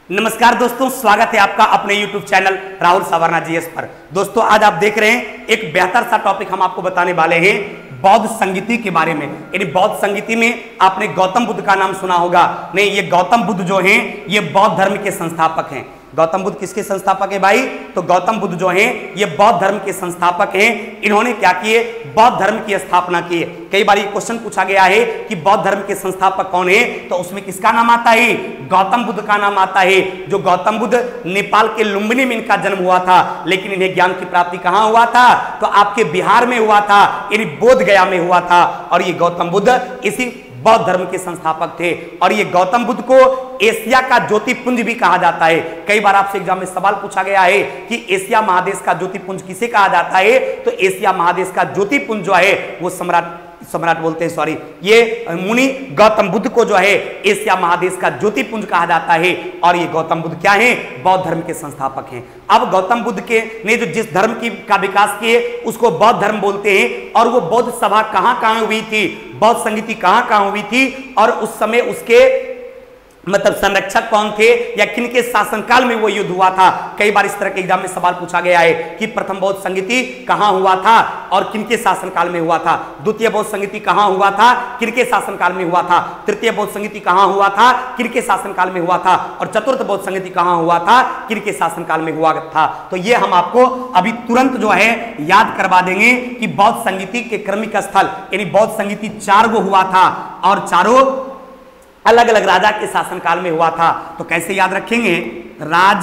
नमस्कार दोस्तों, स्वागत है आपका अपने YouTube channel Rahul Savarna GS पर। दोस्तों आज आप देख रहे हैं एक बेहतर सा टॉपिक हम आपको बताने वाले हैं बौद्ध संगीति के बारे में। यानी बौद्ध संगीति में आपने गौतम बुद्ध का नाम सुना होगा। नहीं, ये गौतम बुद्ध जो हैं ये बौद्ध धर्म के संस्थापक हैं। गौतम बुद्ध किसके संस्थापक है भाई? तो गौतम बुद्ध जो हैं ये बौद्ध धर्म के संस्थापक हैं। इन्होंने क्या किए? बौद्ध धर्म की स्थापना की। कई बार ये क्वेश्चन पूछा गया है कि बौद्ध धर्म के संस्थापक कौन है, तो उसमें किसका नाम आता है? गौतम बुद्ध का नाम आता है। जो गौतम बुद्ध नेपाल के लुम्बिनी में इनका जन्म हुआ था, लेकिन इन्हें ज्ञान की प्राप्ति कहां हुआ था? तो आपके बिहार में हुआ था, यानी बोध गया में हुआ था। और ये गौतम बुद्ध इसी बौद्ध धर्म के संस्थापक थे। और ये गौतम बुद्ध को एशिया का ज्योतिपुंज भी कहा जाता है। कई बार आपसे एग्जाम में सवाल पूछा गया है कि एशिया महादेश का ज्योतिपुंज किसे कहा जाता है? तो एशिया महादेश का ज्योतिपुंज जो है वो सम्राट बोलते हैं, सॉरी, ये मुनि गौतम बुद्ध को जो है एशिया महादेश का ज्योतिपुंज कहा जाता है। और ये गौतम बुद्ध क्या है? बौद्ध धर्म के संस्थापक हैं। अब गौतम बुद्ध के ने जो जिस धर्म का विकास किए उसको बौद्ध धर्म बोलते हैं। और वो बौद्ध सभा कहां हुई थी, बौद्ध संगीति कहां हुई थी, और उस समय उसके मतलब संरक्षक कौन थे या किनके शासनकाल में वो युद्ध हुआ था? कई बार इस तरह के एग्जाम में सवाल पूछा गया है कि प्रथम बौद्ध संगीति कहां हुआ था और किनके शासनकाल में हुआ था। द्वितीय बौद्ध संगीति कहां हुआ था, किनके शासनकाल में हुआ था। तृतीय बौद्ध संगीति कहां हुआ था, किनके शासनकाल में हुआ था। और चतुर्थ बौद्ध संगीति कहां हुआ था, किनके शासनकाल में हुआ था। तो ये हम आपको अभी तुरंत जो है याद करवा देंगे कि बौद्ध संगीति के क्रमिक स्थल यानी बौद्ध संगीति 4 गो हुआ था और चारों अलग अलग राजा के शासनकाल में हुआ था। तो कैसे याद रखेंगे? राज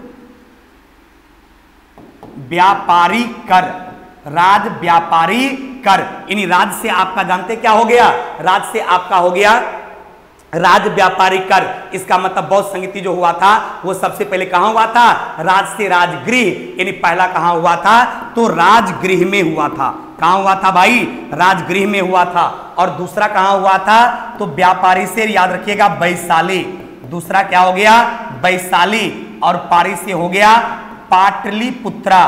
व्यापारी कर, राज व्यापारी कर, यानी राज से आपका जानते क्या हो गया? राज से आपका हो गया राज व्यापारी कर। इसका मतलब बौद्ध संगीति जो हुआ था वो सबसे पहले कहां हुआ था? राज से राजगृह, यानी पहला कहां हुआ था? तो राजगृह में हुआ था। कहां हुआ था भाई? राजगृह में हुआ था। और दूसरा कहां हुआ था? तो व्यापारी से याद रखिएगा वैशाली। दूसरा क्या हो गया? वैशाली। और पारी से हो गया पाटलिपुत्रा,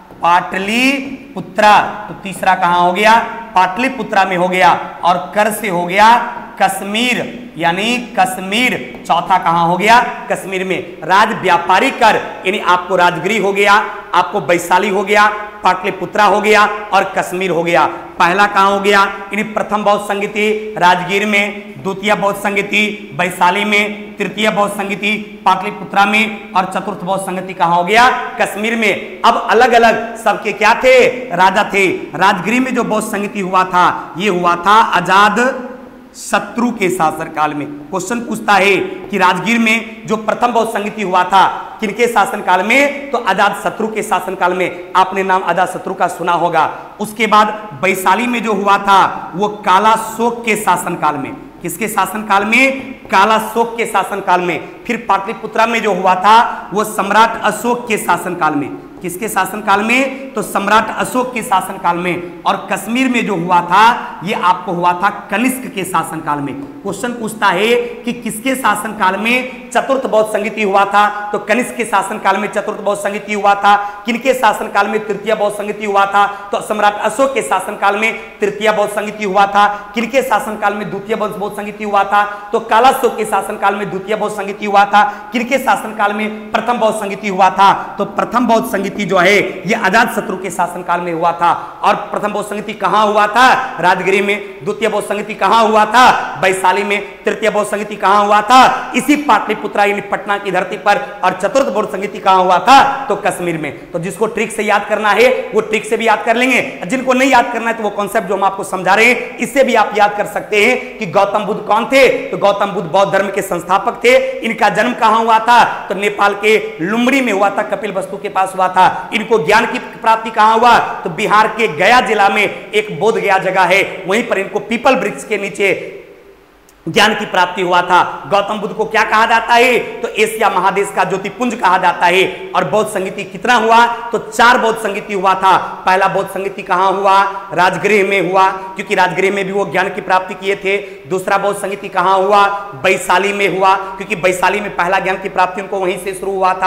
पाटलिपुत्रा। तो तीसरा कहां हो गया? पाटलिपुत्रा में हो गया। और कर से हो गया कश्मीर, यानी कश्मीर। चौथा कहां हो गया? कश्मीर में। राज व्यापारी कर यानी आपको राजगृह हो गया, आपको वैशाली हो गया, पाटलिपुत्रा हो गया और कश्मीर हो गया। पहला कहां हो गया? यानी प्रथम बौद्ध संगीति राजगीर में, द्वितीय बौद्ध संगीति वैशाली में, तृतीय बौद्ध संगीति पाटलिपुत्रा में और चतुर्थ बौद्ध संगीति कहां हो गया? कश्मीर में। अब अलग अलग सबके क्या थे? राजा थे। राजगीर में जो बौद्ध संगीति हुआ था ये हुआ था अजात शत्रु के शासनकाल में। क्वेश्चन पूछता है कि राजगीर में जो प्रथम बौद्ध संगीति हुआ था किनके शासनकाल में? तो अजात शत्रु के शासनकाल में। आपने नाम अजात शत्रु का सुना होगा। उसके बाद वैशाली में जो हुआ था वो कालाशोक के शासनकाल में। किसके शासनकाल में? कालाशोक के शासनकाल में। फिर पाटलिपुत्रा में जो हुआ था वो सम्राट अशोक के शासनकाल में। किसके शासनकाल में? तो सम्राट अशोक के शासनकाल में। और कश्मीर में जो हुआ था ये आपको हुआ था कनिष्क के शासनकाल में। क्वेश्चन पूछता है कि किसके शासनकाल में चतुर्थ बौद्ध संगीति हुआ था? तो कनिष्क के शासनकाल में चतुर्थ बौद्ध संगीति हुआ था। किनके शासनकाल में तृतीय बौद्ध संगीति हुआ था? तो सम्राट अशोक के शासनकाल में तृतीय बौद्ध संगीति हुआ था। किनके शासनकाल में द्वितीय बौद्ध संगीति हुआ था? तो कालाशोक के शासनकाल में द्वितीय बौद्ध संगीति हुआ था। किनके शासनकाल में प्रथम बौद्ध संगीति हुआ था? तो प्रथम बौद्ध संगीति जो है ये अजात शत्रु के शासनकाल में हुआ था। और प्रथम बौद्ध संगीति कहां हुआ था? राजगीर में। द्वितीय बौद्ध संगीति कहां हुआ था? वैशाली में। तृतीय बौद्ध संगीति कहां हुआ था? इसी पाटलिपुत्रा यानी पटना की धरती पर। और चतुर्थ बौद्ध संगीति कहां हुआ था? तो कश्मीर में। तो जिसको ट्रिक से याद करना है वो ट्रिक से भी याद कर लेंगे, जिनको नहीं याद करना है तो वो कॉन्सेप्ट जो हम आपको समझा रहे हैं इससे भी आप याद कर सकते हैं कि गौतम बुद्ध कौन थे। तो गौतम बुद्ध बौद्ध धर्म के संस्थापक थे। इनका जन्म कहां हुआ था? तो नेपाल के लुम्बिनी में हुआ था, कपिलवस्तु के पास हुआ था। इनको ज्ञान की प्राप्ति कहां हुआ? तो बिहार के गया जिला में एक बोध गया जगह है, वहीं पर इनको पीपल वृक्ष के नीचे ज्ञान की प्राप्ति हुआ था। गौतम बुद्ध को क्या कहा जाता है? तो एशिया महादेश का ज्योतिपुंज कहा जाता है। और बौद्ध संगीति कितना हुआ? तो 4 बौद्ध संगीति हुआ था। पहला बौद्ध संगीति कहां हुआ? राजगृह में हुआ, क्योंकि राजगृह में भी वो ज्ञान की प्राप्ति किए थे। दूसरा बौद्ध संगीति कहां हुआ? वैशाली में हुआ, क्योंकि वैशाली में पहला ज्ञान की प्राप्ति उनको वहीं से शुरू हुआ था।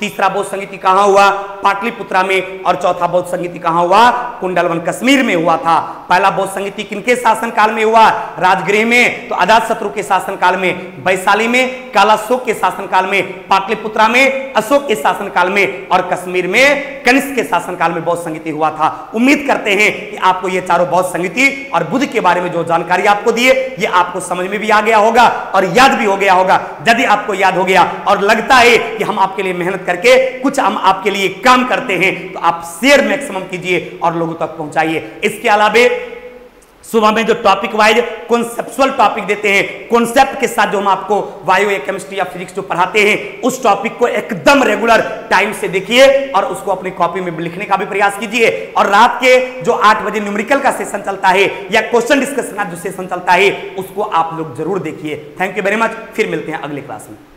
तीसरा बौद्ध संगीति कहां हुआ? पाटलिपुत्रा में। और चौथा बौद्ध संगीति कहां हुआ? कुंडलवन कश्मीर में हुआ था। पहला बौद्ध संगीति किनके शासनकाल में हुआ? राजगृह में, तो अजातशत्रु के शासनकाल में। वैशाली में कालाशोक के शासनकाल में। पाटलिपुत्रा में अशोक के शासनकाल में। और कश्मीर में कनिष्क के शासनकाल में बौद्ध संगीति हुआ था। उम्मीद करते हैं कि आपको ये चारों बौद्ध संगीति और बुद्ध के बारे में जो जानकारी आपको दिए ये आपको समझ में भी आ गया होगा और याद भी हो गया होगा। यदि आपको याद हो गया और लगता है कि हम आपके लिए मेहनत करके कुछ हम आपके लिए काम करते हैं तो आप शेयर मैक्सिमम कीजिए और लोगों तक पहुंचाइए। इसके अलावा सुबह में जो टॉपिक वाइज कॉन्सेप्चुअल टॉपिक देते हैं, कॉन्सेप्ट के साथ जो हम आपको बायो या केमिस्ट्री या फिजिक्स जो पढ़ाते हैं उस टॉपिक को एकदम रेगुलर टाइम से देखिए और उसको अपनी कॉपी में लिखने का भी प्रयास कीजिए। और रात के जो 8 बजे न्यूमेरिकल का सेशन चलता है या क्वेश्चन डिस्कशन का जो सेशन चलता है उसको आप लोग जरूर देखिए। Thank you very much. फिर मिलते हैं अगले क्लास में।